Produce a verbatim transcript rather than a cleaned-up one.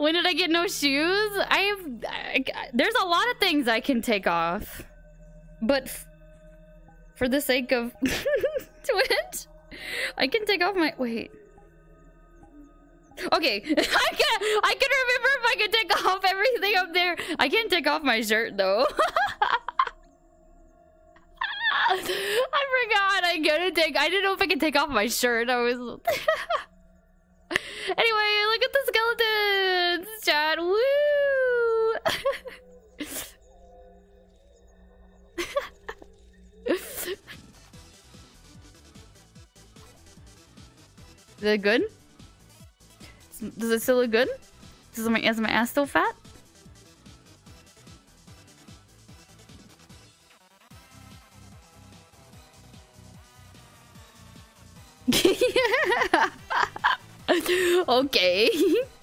When did I get no shoes? I've... I, there's a lot of things I can take off. But... F for the sake of... Twitch, I can take off my... Wait. Okay. I can I can remember if I can take off everything up there. I can't take off my shirt, though. I forgot. I gotta take... I didn't know if I could take off my shirt. I was... Anyway, look at the skeletons, chat. Woo! Is it good? Does it still look good? Is my, is my ass still fat? Yeah. Okay.